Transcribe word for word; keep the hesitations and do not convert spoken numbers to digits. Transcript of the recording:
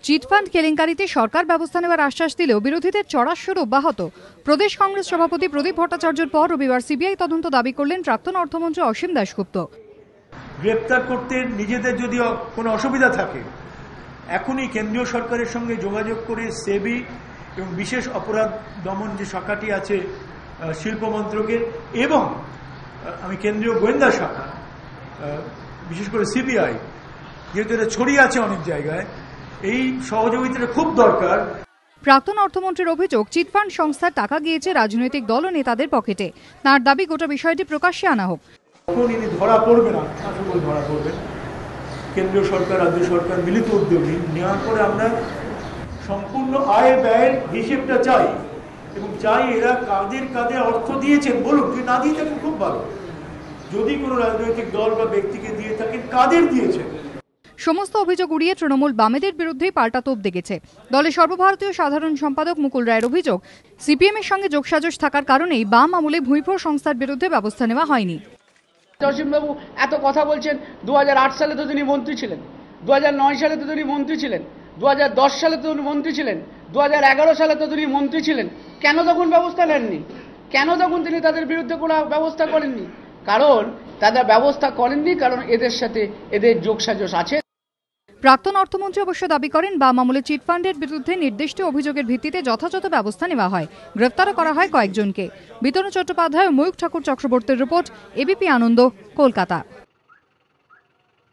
Chit fund কেলেঙ্কারিতে সরকার ব্যবস্থা নেওয়ার আশ্বাস দিলেও বিরোধীদের চড়ার সুর অব্যাহত। প্রদেশ কংগ্রেস সভাপতি প্রদীপ ভট্টাচার্যের পর রবিবার সিবিআই তদন্ত দাবি করলেন প্রাক্তন অর্থমন্ত্রী অসীম দাশগুপ্ত। গ্রেপ্তার করতে নিজেদের যদি কোনো অসুবিধা থাকে এখনই কেন্দ্রীয় সরকারের সঙ্গে যোগাযোগ করে সেবি এবং বিশেষ অপরাধ দমন যে শাখাটি আছে শিল্প মন্ত্রকের এবং আমি কেন্দ্রীয় গোয়েন্দা শাখা বিশেষ করে সিবিআই যেহেতু এটা ছড়িয়ে আছে অনেক জায়গায়, এই সহযোগিতাটা খুব দরকার। প্রাক্তন অর্থমন্ত্রীর অভিযোগ, চিটফান্ড সংস্থার টাকা গিয়েছে রাজনৈতিক দল ও নেতাদের পকেটে। তাঁর দাবি গোটা বিষয়টি প্রকাশ্যে আনা হোক। তখন ইনি ধরা পড়বে না, আশা করি ধরা পড়বেন। কেন্দ্রীয় সরকার রাজ্য সরকার মিলিত উদ্যোগে নেওয়ার পরে আমরা সম্পূর্ণ আয় ব্যয়ের হিসেবটা চাই এবং চাই এরা কাদের কাদের অর্থ দিয়েছেন বলুন, যদি না দিয়ে থাকেন খুব ভালো, যদি কোনো রাজনৈতিক দল বা ব্যক্তিকে দিয়ে থাকেন কাদের দিয়েছেন। সমস্ত অভিযোগ উড়িয়ে তৃণমূল বামেদের বিরুদ্ধেই পাল্টা তোপ দেখেছে। দলের সর্বভারতীয় সাধারণ সম্পাদক মুকুল রায়ের অভিযোগ, সিপিএম এর সঙ্গে যোগসাজশ থাকার কারণেই বাম আমলে ভুঁইফোর সংস্থার বিরুদ্ধে ব্যবস্থা নেওয়া হয়নি। অসীমবাবু এত কথা বলছেন, দু হাজার আট সালে তো তিনি মন্ত্রী ছিলেন, দু হাজার নয় সালে তো তিনি মন্ত্রী ছিলেন, দু হাজার দশ সালে তো তিনি মন্ত্রী ছিলেন, দু হাজার এগারো সালে তো তিনি মন্ত্রী ছিলেন। কেন তখন ব্যবস্থা নেননি? কেন তখন তিনি তাদের বিরুদ্ধে কোনো ব্যবস্থা করেননি? কারণ তাদের ব্যবস্থা করেননি কারণ এদের সাথে এদের যোগসাজশ আছে। প্রাক্তন অর্থমন্ত্রী অবশ্য দাবি করেন, বাম আমলে চিটফান্ডের বিরুদ্ধে নির্দিষ্ট অভিযোগের ভিত্তিতে যথাযথ ব্যবস্থা নেওয়া হয়, গ্রেফতারও করা হয় কয়েকজনকে। বিতনু চট্টোপাধ্যায় ও ময়ূখ ঠাকুর চক্রবর্তীর রিপোর্ট, এবিপি আনন্দ, কলকাতা।